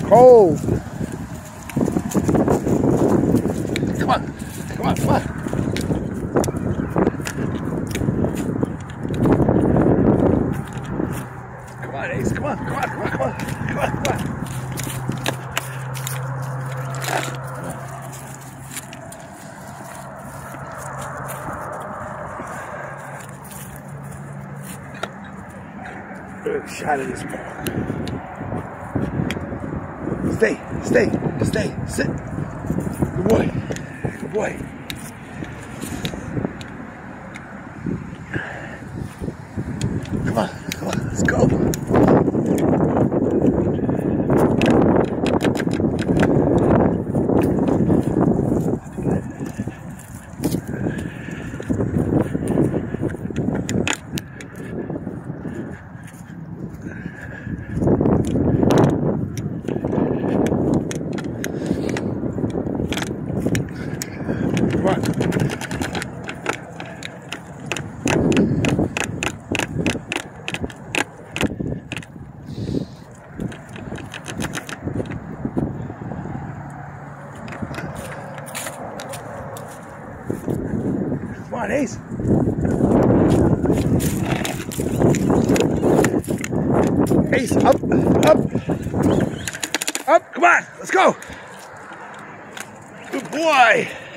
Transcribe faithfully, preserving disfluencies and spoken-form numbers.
cold. Come on, come on, come on. Come on, Ace, come on, come on, come on, come on, come on, come on. Good shot of this ball. Stay, stay, stay, sit. Good boy, good boy. Come on, come on, let's go. Come on. Come on, Ace. Ace, up, up, up. Come on, let's go. Good boy.